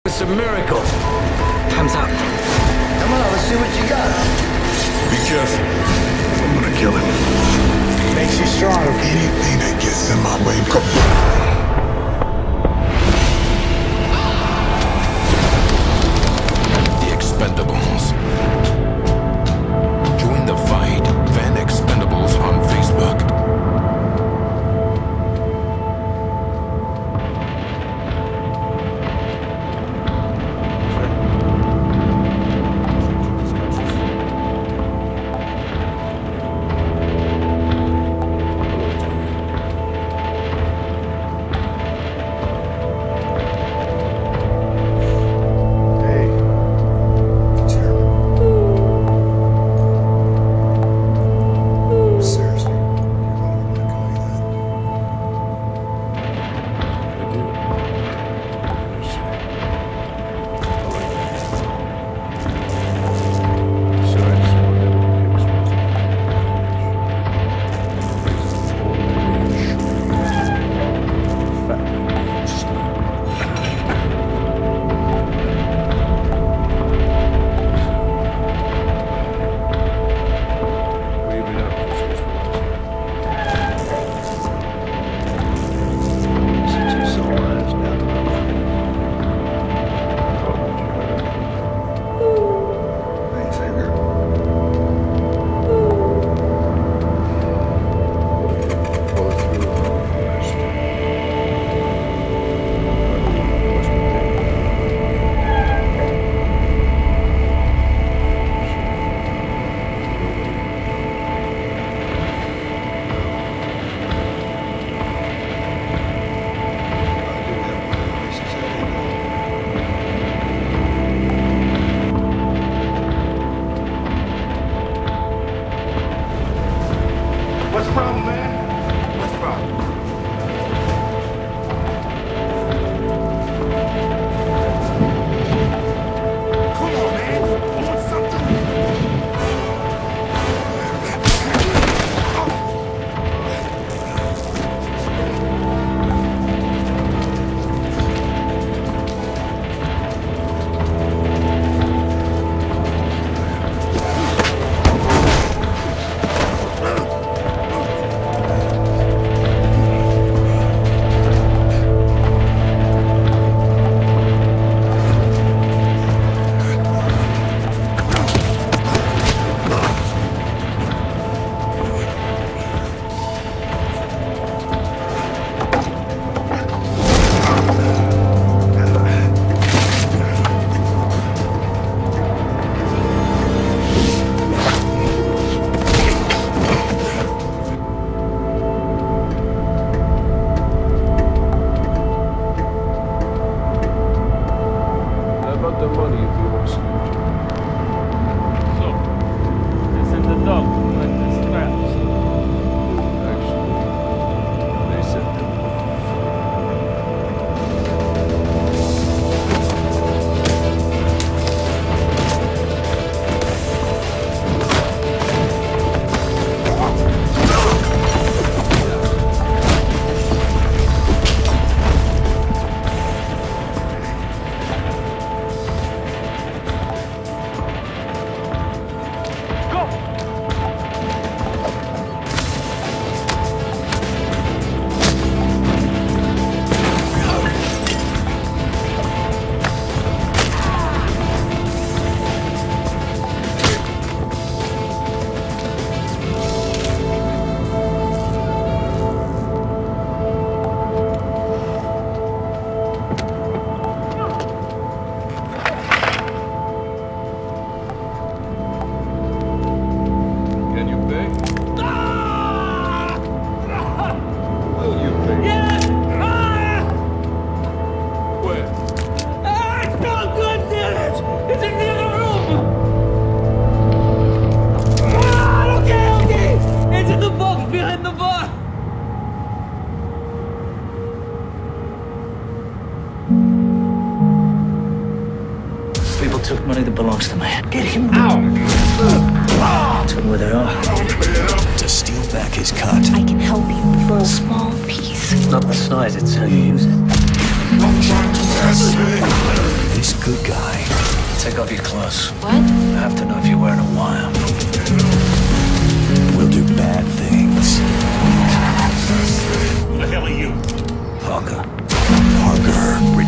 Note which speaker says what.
Speaker 1: It's a miracle. Time's up.
Speaker 2: Come on, let's see what you got.
Speaker 3: Be careful.
Speaker 4: I'm gonna kill him.
Speaker 2: Makes you stronger.
Speaker 4: Anything that gets in my way, come.
Speaker 3: Expendables. Join the fight. Fan Expendables on Facebook.
Speaker 4: What's the problem, man? What's the problem? Come on, man. I want something.
Speaker 5: The money if you want to. So, it's in the dog and the straps. Actually, they said that.
Speaker 1: People took money that belongs to me. Get him out! Tell me where they are.
Speaker 6: To steal back his cut.
Speaker 7: I can help you for a small piece.
Speaker 1: Not the size, it's how you use it.
Speaker 4: Don't try to test me.
Speaker 6: This
Speaker 1: off your clothes.
Speaker 7: What?
Speaker 1: I have to know if you're wearing a wire.
Speaker 6: We'll do bad things.
Speaker 4: Who the hell are you?
Speaker 1: Parker.
Speaker 6: Parker